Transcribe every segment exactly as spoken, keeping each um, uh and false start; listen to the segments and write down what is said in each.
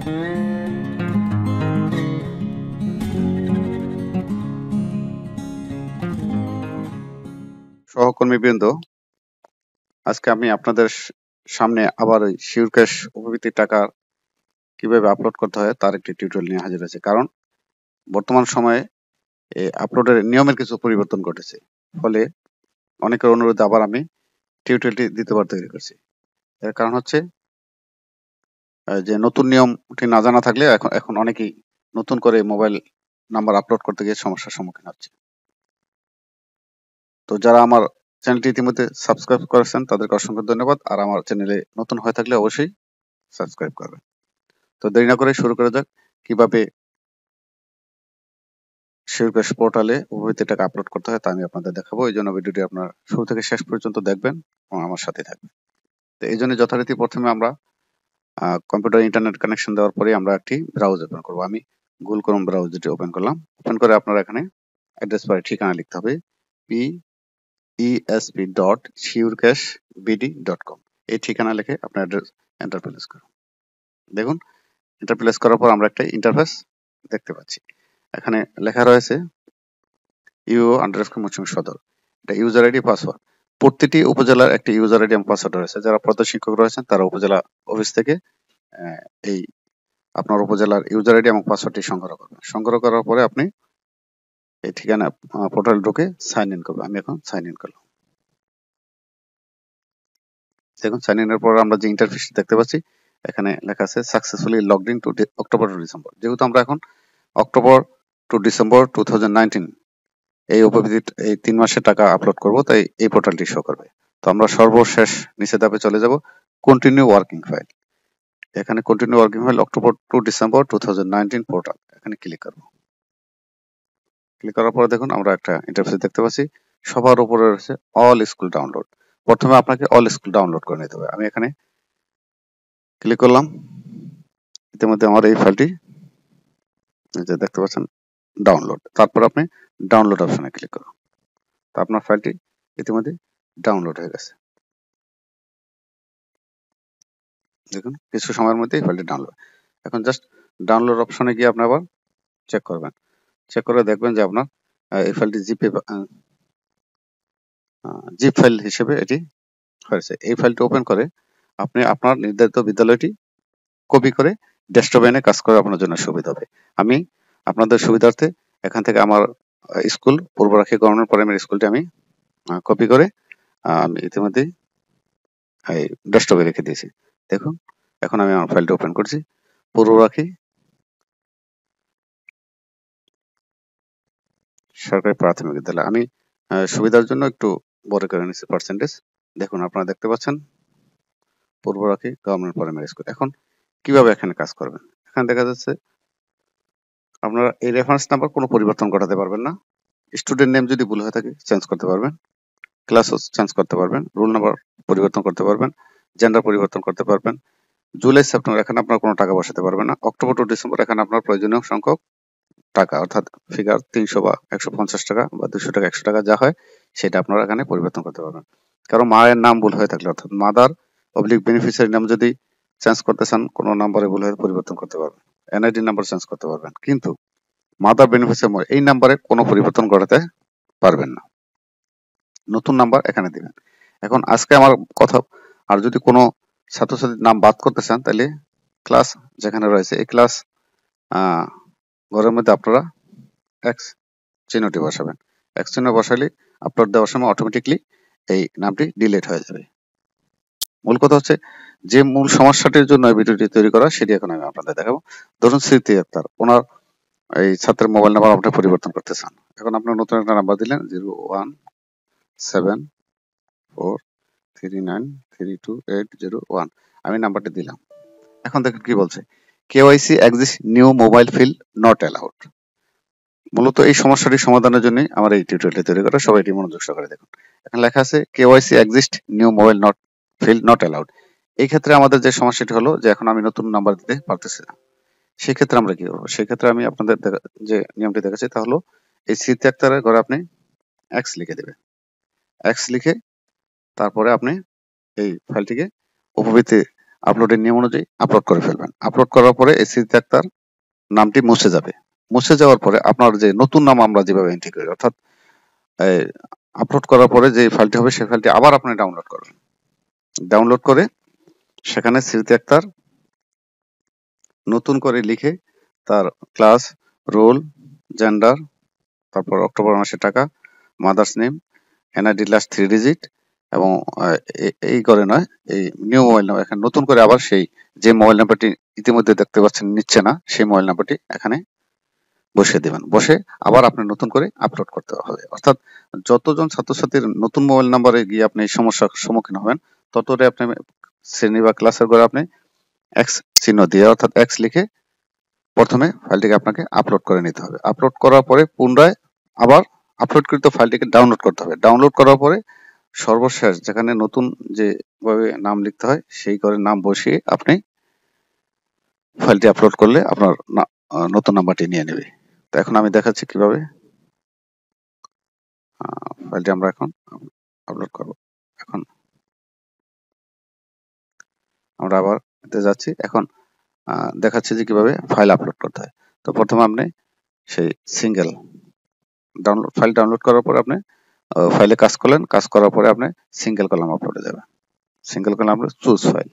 সহকর্মীবৃন্দ, আজকে আমি আপনাদের সামনে আবার ওই SureCash উপবৃত্তির টাকা কিভাবে আপলোড করতে হয় তার একটি টিউটোরিয়াল নিয়ে হাজির হয়েছে। কারণ বর্তমান সময়ে এই আপলোডের নিয়মের কিছু পরিবর্তন ঘটেছে, ফলে অনেকের অনুরোধে আবার আমি টিউটোরিয়ালটি দ্বিতীয়বার তৈরি করছি। এর কারণ হচ্ছে যে নতুন নিয়মটি না জানা থাকলে এখন এখন অনেকেই নতুন করে মোবাইল নাম্বার আপলোড করতে গিয়ে সমস্যার সম্মুখীন হচ্ছে। তো যারা আমার চ্যানেলটি ইতিমধ্যে সাবস্ক্রাইব করেছেন তাদেরকে অসংখ্য ধন্যবাদ, আর আমার চ্যানেলে নতুন হয়ে থাকলে অবশ্যই সাবস্ক্রাইব করবেন। তো দেরি না করে শুরু করা যাক কিভাবে SureCash পোর্টালে উপবৃত্তি টাকা আপলোড করতে হয় তা আমি আপনাদের দেখাবো। এই জন্য ভিডিওটি আপনার শুরু থেকে শেষ পর্যন্ত দেখবেন এবং আমার সাথে থাকবেন। তো এই জন্য যথারীতি প্রথমে আমরা কম্পিউটার ইন্টারনেট কানেকশন দেওয়ার পরে আমরা একটি ব্রাউজ ওপেন করব। আমি গুগল ক্রোম ব্রাউজারটি ওপেন করলাম। ওপেন করে আপনারা এখানে অ্যাড্রেস বারে ঠিকানা লিখতে হবে P ESP dot SureCash BD dot com. এই ঠিকানা লিখে আপনার অ্যাড্রেস এন্টার প্লেস করুন। দেখুন, এন্টার প্লেস করার পর আমরা একটা ইন্টারফেস দেখতে পাচ্ছি। এখানে লেখা রয়েছে ইউ আন্ডারস্কোর মৌসুমী সদর, এটা ইউজার আইডি পাসওয়ার্ড। প্রতিটি উপজেলার একটি ইউজার আইডি এবং পাসওয়ার্ড রয়েছে। যারা প্রধান শিক্ষক রয়েছেন তারা উপজেলা অফিস থেকে এই আপনার উপজেলার ইউজার আইডি এবং পাসওয়ার্ডটি সংগ্রহ করবেন। সংগ্রহ করার পরে আপনি এই ঠিকানা পোর্টাল ঢুকে সাইন ইন করবেন। আমি এখন সাইন ইন করলাম। দেখুন, সাইন ইনের পর আমরা যে ইন্টারফেস দেখতে পাচ্ছি এখানে লেখা আছে successfully logged in to October to December. যেহেতু আমরা এখন October to December two thousand nineteen এই উপবৃত্তি এই তিন মাসের টাকা আপলোড করব, তাই এই পোর্টালটি শো করবে। তো আমরা সর্বশেষ নিচে ধাপে চলে যাব কন্টিনিউ ওয়ার্কিং ফাইল। এখানে continue working file October to December two thousand nineteen portal, এখানে ক্লিক করব। ক্লিক করার পরে দেখুন আমরা একটা ইন্টারফেস দেখতে পাচ্ছি। সবার উপরে রয়েছে অল স্কুল ডাউনলোড। প্রথমে আপনাকে অল স্কুল ডাউনলোড করে নিতে হবে। আমি এখানে ক্লিক করলাম। ইতিমধ্যে আমার এই ফাইলটি যে দেখতে পাচ্ছেন ডাউনলোড। তারপর আপনি ডাউনলোড অপশনে ক্লিক করুন। তো আপনার ফাইলটি ইতিমধ্যে ডাউনলোড হয়ে গেছে। দেখুন, কিছু সময়ের মধ্যেই ফাইলটি ডাউনলোড। এখন জাস্ট ডাউনলোড অপশনে গিয়ে আপনি আবার চেক করবেন। চেক করে দেখবেন যে আপনার এই ফাইলটি জিপে জিপ ফাইল হিসেবে এটি হয়েছে। এই ফাইলটি ওপেন করে আপনি আপনার নির্ধারিত বিদ্যালয়টি কপি করে ডেস্কটপে এনে কাজ করে আপনার জন্য সুবিধা হবে। আমি আপনাদের সুবিধার্থে এখান থেকে আমার স্কুল পূর্বরাখী গভর্নমেন্ট প্রাইমারি স্কুলটি আমি কপি করে আমি ইতিমধ্যে এই ডেস্কটপে রেখে দিয়েছি। দেখুন, এখন আমি আমার ফাইলটি ওপেন করছি। পূর্বরাখী সরকারি প্রাথমিক বিদ্যালয়। আমি সুবিধার জন্য একটু বড় করে নিচ্ছি পার্সেন্টেজ। দেখুন, আপনারা দেখতে পাচ্ছেন পূর্বরাখী গভর্নমেন্ট প্রাইমারি স্কুল। এখন কিভাবে এখানে কাজ করবেন? এখানে দেখা যাচ্ছে আপনারা এই রেফারেন্স নাম্বার কোনো পরিবর্তন ঘটাতে পারবেন না। স্টুডেন্ট নেম যদি ভুল হয়ে থাকে চেঞ্জ করতে পারবেন, ক্লাসও চেঞ্জ করতে পারবেন, রোল নাম্বার পরিবর্তন করতে পারবেন, জেন্ডার পরিবর্তন করতে পারবেন। জুলাই সেপ্টেম্বর এখানে আপনার কোনো টাকা বসাতে পারবেন না। অক্টোবর টু ডিসেম্বর এখানে আপনার প্রয়োজনীয় সংখ্যক টাকা অর্থাৎ ফিগার তিনশো বা একশো পঞ্চাশ টাকা বা দুশো টাকা একশো টাকা যা হয় সেটা আপনারা এখানে পরিবর্তন করতে পারবেন। কারণ মায়ের নাম ভুল হয়ে থাকলে অর্থাৎ মাদার অবলিক বেনিফিশিয়ারি নাম যদি চেঞ্জ করতে চান কোনো নাম্বারে ভুল হয়ে পরিবর্তন করতে পারবেন, এনআইডি নাম্বার চেঞ্জ করতে পারবেন, কিন্তু মাদার বেনিফিশিয়ারি এই নাম্বারে কোনো পরিবর্তন ঘটাতে পারবেন না। নতুন নাম্বার এখানে দিবেন। এখন আজকে আমার কথা, আর যদি কোনো ছাত্রছাত্রীর নাম বাদ করতে চান তাহলে ক্লাস যেখানে রয়েছে এই ক্লাস ঘরের মধ্যে আপনারা এক্স চিহ্নটি বসাবেন। এক্স চিহ্ন বসালে আপলোড দেওয়ার সময় অটোমেটিকলি এই নামটি ডিলিট হয়ে যাবে। মূল কথা হচ্ছে যে মূল সমস্যাটির জন্য এই ভিডিওটি তৈরি করা সেটি এখন আমি আপনাদের দেখাবো। ধরুন স্মৃতি আক্তার, ওনার এই ছাত্রের মোবাইল নাম্বার আপনি পরিবর্তন করতে চান। এখন আপনার নতুন একটা নাম্বার দিলেন zero one seven four three nine three two eight zero one, আমি নাম্বারটি দিলাম। এখন দেখুন কি বলছে, KYC exist new mobile field not allowed. মূলত এই সমস্যাটি সমাধানের জন্য আমার এই টিউটোরিয়ালটি তৈরি করা, সবাই এটি মনোযোগ সহকারে দেখুন। এখানে লেখা আছে KYC exist new mobile not field not allowed. এই ক্ষেত্রে আমাদের যে সমস্যাটি হলো যে এখন আমি নতুন নাম্বার দিতে পারতেছি না। সেক্ষেত্রে আমরা কি করবো? সেক্ষেত্রে আমি আপনাদের যে নিয়মটি দেখাচ্ছি তা হলো এই স্মৃতি আক্তারের ঘরে আপনি এক্স লিখে দেবেন। এক্স লিখে তারপরে আপনি এই ফাইলটিকে উপবৃত্তি আপলোডের নিয়ম অনুযায়ী আপলোড করে ফেলবেন। আপলোড করার পরে এই স্মৃতি আক্তার নামটি মুছে যাবে। মুছে যাওয়ার পরে আপনার যে নতুন নাম আমরা যেভাবে এন্ট্রি করি, অর্থাৎ আপলোড করার পরে যে ফাইলটি হবে সেই ফাইলটি আবার আপনি ডাউনলোড করবেন। ডাউনলোড করে সেখানে স্মৃতি আক্তার নতুন করে লিখে তার ক্লাস, রোল, জেন্ডার, তারপর অক্টোবর মাসের টাকা, mother's name, NID last three digit এবং এই করে নয়, এই নিউ মোবাইল নাম্বার এখানে নতুন করে আবার সেই যে মোবাইল নাম্বারটি ইতিমধ্যে দেখতে পাচ্ছেন নিচ্ছে না, সেই মোবাইল নাম্বারটি এখানে বসিয়ে দেবেন। বসে আবার আপনি নতুন করে আপলোড করতে হবে। অর্থাৎ যতজন ছাত্রছাত্রীর নতুন মোবাইল নাম্বারে গিয়ে আপনি সমস্যার সম্মুখীন হবেন, ততটাই আপনি শ্রেণী বা ক্লাসের ঘরে আপনি এক্স চিহ্ন দিয়ে, অর্থাৎ এক্স লিখে প্রথমে ফাইলটিকে আপনাকে আপলোড করে নিতে হবে। আপলোড করার পরে পুনরায় আবার আপলোডকৃত ফাইলটিকে ডাউনলোড করতে হবে। ডাউনলোড করার পরে সর্বশেষ যেখানে নতুন যেভাবে নাম লিখতে হয় সেই করে নাম বসিয়ে আপনি ফাইলটি আপলোড করলে আপনার নতুন নাম্বারটি নিয়ে নেবে। তো এখন আমি দেখাচ্ছি কিভাবে ফাইলটি আমরা এখন আপলোড করব। এখন আমরা আবার এতে যাচ্ছি। এখন দেখাচ্ছি যে কিভাবে ফাইল আপলোড করতে হয়। তো প্রথমে আপনি সেই সিঙ্গেল ডাউনলোড ফাইল ডাউনলোড করার পরে আপনি ফাইলে কাজ করলেন, কাজ করার পরে আপনি সিঙ্গেল কলাম আপলোডে যাবেন। সিঙ্গেল কলাম আমরা চুজ ফাইল,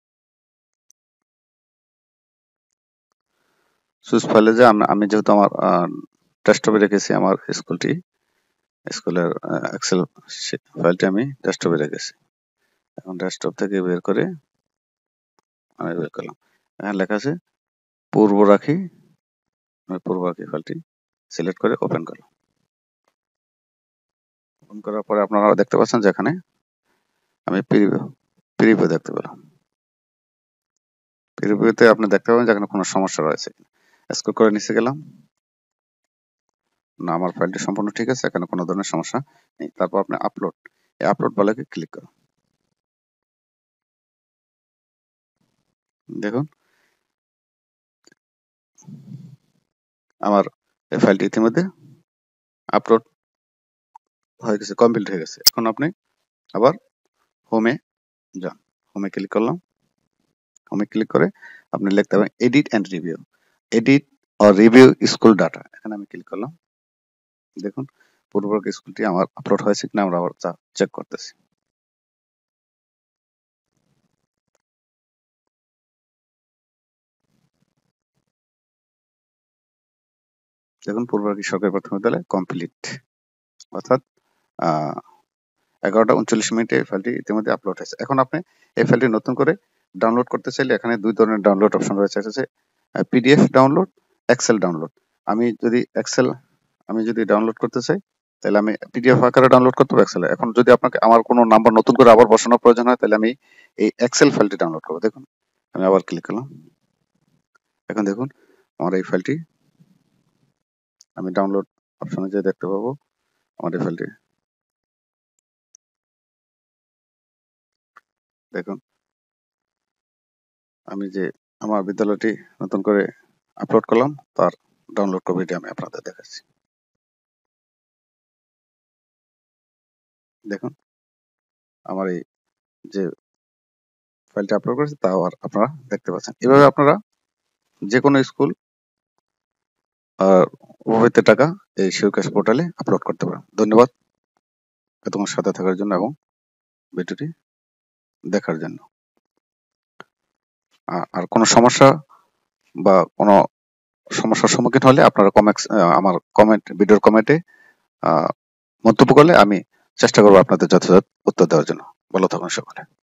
চুজ ফাইলে যে আমি যেহেতু আমার ডেস্কটপে রেখেছি আমার স্কুলটি, স্কুলের এক্সেল ফাইলটি আমি ডেস্কটপে রেখেছি। এখন ডেস্কটপ থেকে বের করে আমি বের করলাম। এখানে লেখা আছে পূর্ব রাখি, আমি পূর্ব রাখি ফাইলটি সিলেক্ট করে ওপেন করলাম। ওপেন করার পরে আপনারা দেখতে পাচ্ছেন যে এখানে আমি প্রিভিউ প্রিভিউ দেখতে পেলাম। প্রিভিউতে আপনি দেখতে পাবেন যে এখানে কোনো সমস্যা রয়েছে। স্ক্রল করে নিচে গেলাম, না আমার ফাইলটি সম্পূর্ণ ঠিক আছে, এখানে কোনো ধরনের সমস্যা নেই। তারপর আপনি আপলোড, এই আপলোড বালাকে ক্লিক করুন। দেখুন আমার এই ফাইলটি ইতিমধ্যে আপলোড হয়ে গেছে, কমপ্লিট হয়ে গেছে। এখন আপনি আবার হোমে যান, হোমে ক্লিক করলাম। হোমে ক্লিক করে আপনি লিখতে পারেন edit and review, edit or review school data. এখানে আমি ক্লিক করলাম। দেখুন পূর্ববর্তী স্কুলটি আমার আপলোড হয়েছে কিনা আমরা আবার চেক করতেছি। দেখুন পূর্ববর্তী সরকারি প্রাথমিক বিদ্যালয় কমপ্লিট, অর্থাৎ আহ এগারোটা উনচল্লিশ মিনিটে এই ফাইলটি ইতিমধ্যে আপলোড হয়েছে। এখন আপনি এই ফাইলটি নতুন করে ডাউনলোড করতে চাইলে এখানে দুই ধরনের ডাউনলোড অপশন রয়েছে, একটা হচ্ছে পিডিএফ ডাউনলোড, এক্সেল ডাউনলোড। আমি যদি এক্সেল আমি যদি ডাউনলোড করতে চাই তাহলে আমি পিডিএফ আকারে ডাউনলোড করতে হবে এক্সেলে। এখন যদি আপনাকে আমার কোনো নাম্বার নতুন করে আবার বসানোর প্রয়োজন হয় তাহলে আমি এই এক্সেল ফাইলটি ডাউনলোড করবো। দেখুন আমি আবার ক্লিক করলাম। এখন দেখুন আমার এই ফাইলটি আমি ডাউনলোড অপশনে যেয়ে দেখতে পাবো আমার এই ফাইলটি। দেখুন আমি যে আমার বিদ্যালয়টি নতুন করে আপলোড করলাম তার ডাউনলোড কপিটি আমি আপনাদের দেখাচ্ছি। দেখুন আমার এই যে ফাইলটি আপলোড করেছি তাও আর আপনারা দেখতে পাচ্ছেন। এভাবে আপনারা যে কোনো স্কুল আর উপভোক্তা টাকা এই SureCash পোর্টালে আপলোড করতে পারেন। ধন্যবাদ তোমার সাথে থাকার জন্য এবং ভিডিওটি দেখার জন্য। আর কোনো সমস্যা বা কোনো সমস্যার সম্মুখীন হলে আপনারা কমেন্টস আমার কমেন্ট ভিডিওর কমেন্টে মন্তব্য করলে আমি চেষ্টা করবো আপনাদের যথাযথ উত্তর দেওয়ার জন্য। ভালো থাকুন সকলে।